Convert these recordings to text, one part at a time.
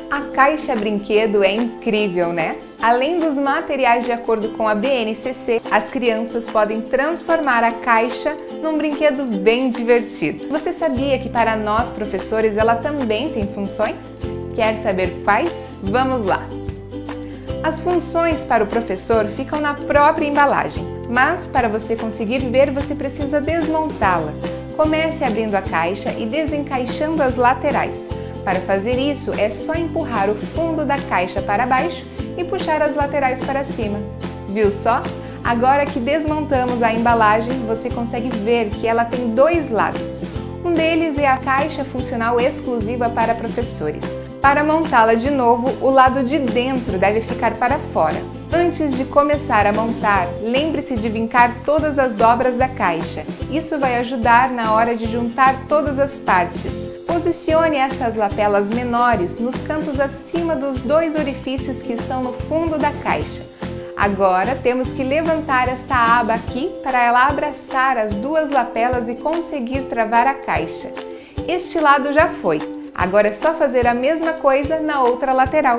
A caixa brinquedo é incrível, né? Além dos materiais de acordo com a BNCC, as crianças podem transformar a caixa num brinquedo bem divertido. Você sabia que para nós professores ela também tem funções? Quer saber quais? Vamos lá! As funções para o professor ficam na própria embalagem, mas para você conseguir ver você precisa desmontá-la. Comece abrindo a caixa e desencaixando as laterais. Para fazer isso, é só empurrar o fundo da caixa para baixo e puxar as laterais para cima. Viu só? Agora que desmontamos a embalagem, você consegue ver que ela tem dois lados. Um deles é a caixa funcional exclusiva para professores. Para montá-la de novo, o lado de dentro deve ficar para fora. Antes de começar a montar, lembre-se de vincar todas as dobras da caixa. Isso vai ajudar na hora de juntar todas as partes. Posicione essas lapelas menores nos cantos acima dos dois orifícios que estão no fundo da caixa. Agora temos que levantar esta aba aqui para ela abraçar as duas lapelas e conseguir travar a caixa. Este lado já foi. Agora é só fazer a mesma coisa na outra lateral.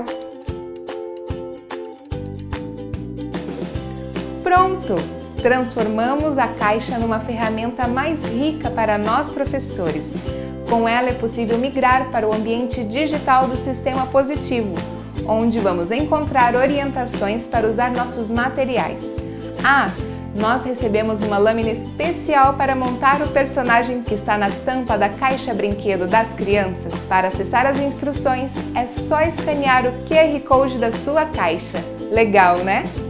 Pronto! Transformamos a caixa numa ferramenta mais rica para nós professores. Com ela é possível migrar para o ambiente digital do Sistema Positivo, onde vamos encontrar orientações para usar nossos materiais. Nós recebemos uma lâmina especial para montar o personagem que está na tampa da caixa brinquedo das crianças. Para acessar as instruções, é só escanear o QR Code da sua caixa. Legal, né?